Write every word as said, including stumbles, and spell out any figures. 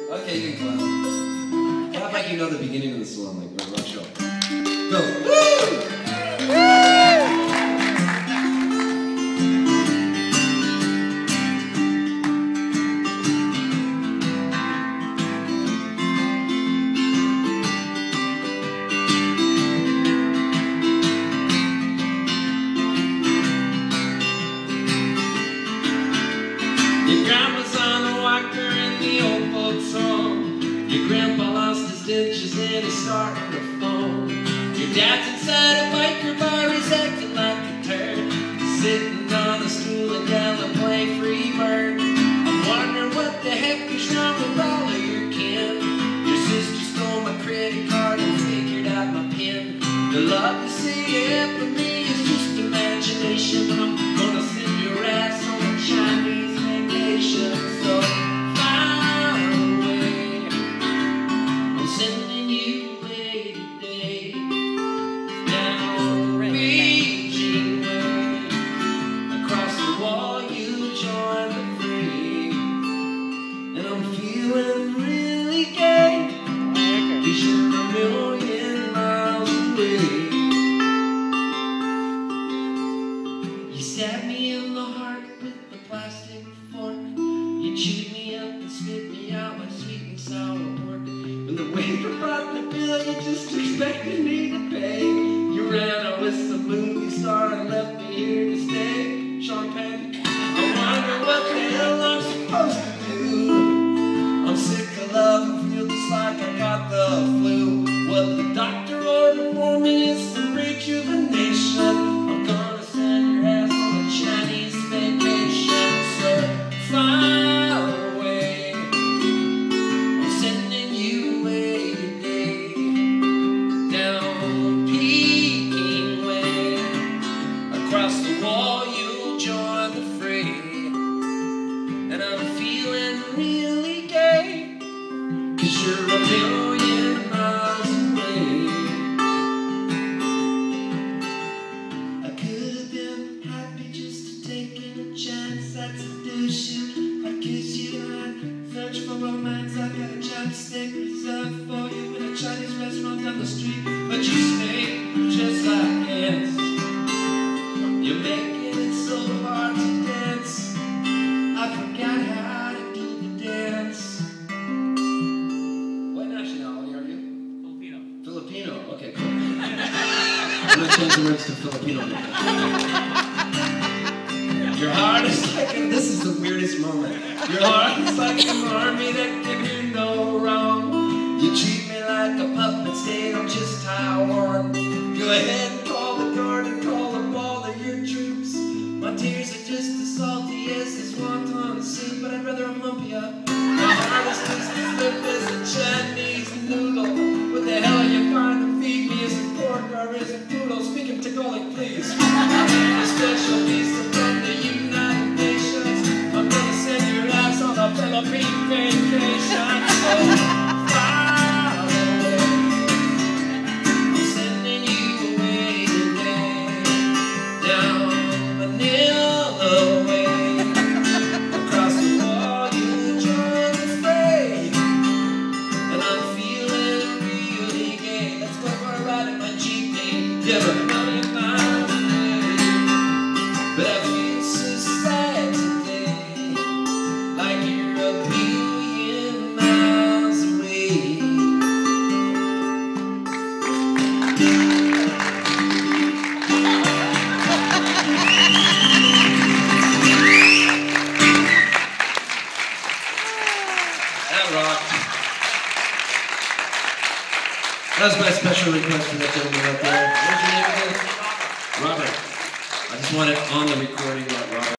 Okay, you can clap. Clap like you know the beginning of the song, like we're rock show. Go. Woo! Your grandma's on a walker in the old Poltz home. Your grandpa lost his dentures and he's starting to foam. Your dad's inside a biker bar, he's acting like a turd, sitting on a stool and yelling, play free bird. I'm wondering what the heck is wrong with all of your kin. Your sister stole my credit card and figured out my pin. The love you see you have for me is just imagination. I'm gonna send your ass on a Chinese vacation so far away. I'm sending you away today, down Beijing way. Across the wall you join the fray, and I'm feeling really gay, 'cause you're a million miles away. You stabbed me in the heart with the plastic fork. You chewed me up and spit me out like sweet and sour pork. When the waiter brought the bill, you just expected me to pay. You ran out with some movie star and left me here to stay. Sean Penn, I wonder what the hell I'm supposed to do. I'm sick of love and feel just like I got the flu. What the doctor ordered for me is some rejuvenation. I'm gonna send your ass on a Chinese vacation so far away. I'm sending you away today, down Peking way. Across the wall you'll join the fray, and I'm feeling really gay, 'cause you're a million miles away. I could have been happy just taking a chance at seduction. I'd kiss you, I'd search for romance. I've got a chopstick reserved for you in a Chinese restaurant down the street, but you stayed just like ants. You're making it so hard to dance. I forgot how to do the dance. What nationality are you? Filipino. Filipino. Okay, cool. I'm gonna change the words to Filipino. Your heart is like a, this is the weirdest moment. Your heart is like an army that can do no wrong. You treat me like a puppet state on just Taiwan. Go ahead and call the guard and call up all of your troops. My tears are just as salty as this wonton soup, but I'd rather have lump ya. My heart is just as limp as a Chinese noodle. What the hell are you trying to feed me? Is it pork or is it poodle? Speak in Tagalog, please. I need a special visa from the United Nations. I'm gonna send your ass on a Philippine vacation so far away. I'm sending you away today, down Manila way. Across the wall you join the fray, and I'm feeling really gay. Let's go for a ride in my jeepney. Yeah, a million miles away. But I feel so sad today, like you're a billion miles away. That rocked. That was my special request for that gentleman out there. What's your name again? Robert. I just want it on the recording that Robert.